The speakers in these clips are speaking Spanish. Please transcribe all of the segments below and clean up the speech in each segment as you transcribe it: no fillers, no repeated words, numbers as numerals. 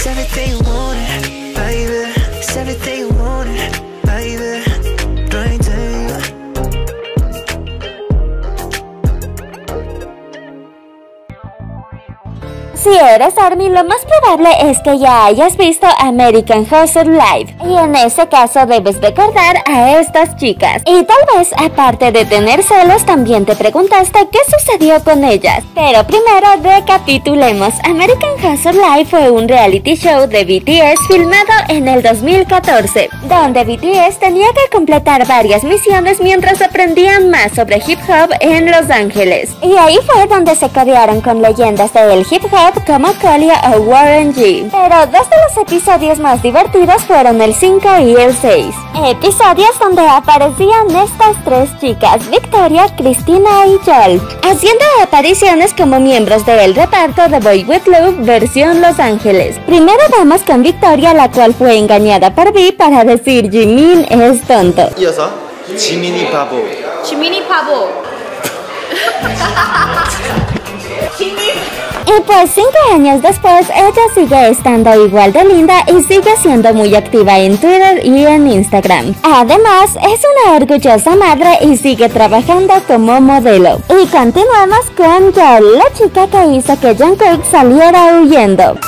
everything you want it, baby. It's everything you want it, baby. Right there. Si eres ARMY, lo más probable es que ya hayas visto American Hustle Live, y en ese caso debes recordar a estas chicas. Y tal vez, aparte de tener celos, también te preguntaste qué sucedió con ellas. Pero primero recapitulemos. American Hustle Live fue un reality show de BTS filmado en el 2014, donde BTS tenía que completar varias misiones mientras aprendían más sobre hip hop en Los Ángeles. Y ahí fue donde se codearon con leyendas del hip hop como Colia o Warren G. Pero dos de los episodios más divertidos fueron el 5 y el 6. Episodios donde aparecían estas tres chicas, Victoria, Christina y Joel, haciendo apariciones como miembros del reparto de Boy With Love versión Los Ángeles. Primero vamos con Victoria, la cual fue engañada por V para decir Jimin es tonto. 이어서 지민이 바보. 지민이 바보. Y pues 5 años después, ella sigue estando igual de linda y sigue siendo muy activa en Twitter y en Instagram. Además, es una orgullosa madre y sigue trabajando como modelo. Y continuamos con Joel, la chica que hizo que Jungkook saliera huyendo.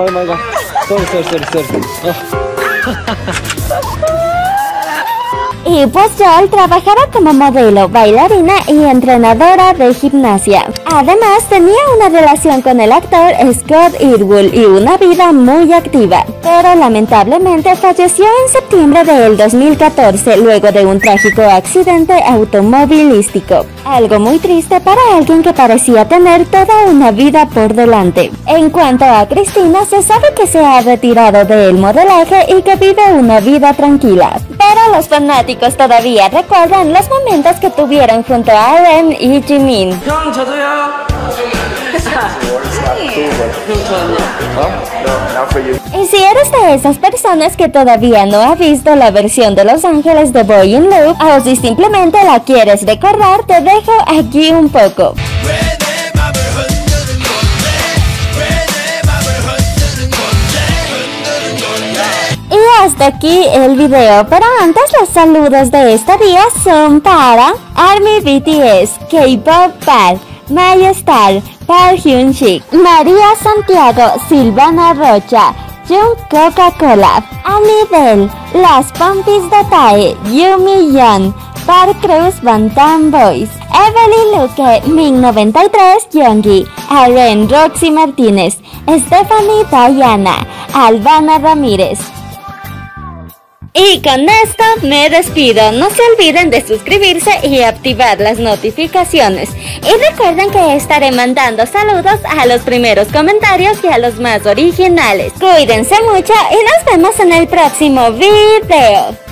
Y pues Joel trabajaba como modelo, bailarina y entrenadora de gimnasia. Además, tenía una relación con el actor Scott Eastwood y una vida muy activa. Pero lamentablemente falleció en septiembre del 2014 luego de un trágico accidente automovilístico. Algo muy triste para alguien que parecía tener toda una vida por delante. En cuanto a Christina, se sabe que se ha retirado del modelaje y que vive una vida tranquila. Pero los fanáticos todavía recuerdan los momentos que tuvieron junto a RM y Jimin. Y si eres de esas personas que todavía no ha visto la versión de Los Ángeles de Boy in Love, o si simplemente la quieres recordar, te dejo aquí un poco. Y hasta aquí el video, pero antes los saludos de este día son para ARMY BTS, K-Pop Pal, Maya Star, Park Hyun Sik, María Santiago, Silvana Rocha, Jung Coca-Cola, Annie Bell, Las Pompis de Tae, Yumi Young, Park Cruz Bantam Boys, Evelyn Luque, Min93 Youngie, Aren Roxy Martínez, Stephanie Diana, Albana Ramírez. Y con esto me despido. No se olviden de suscribirse y activar las notificaciones. Y recuerden que estaré mandando saludos a los primeros comentarios y a los más originales. Cuídense mucho y nos vemos en el próximo video.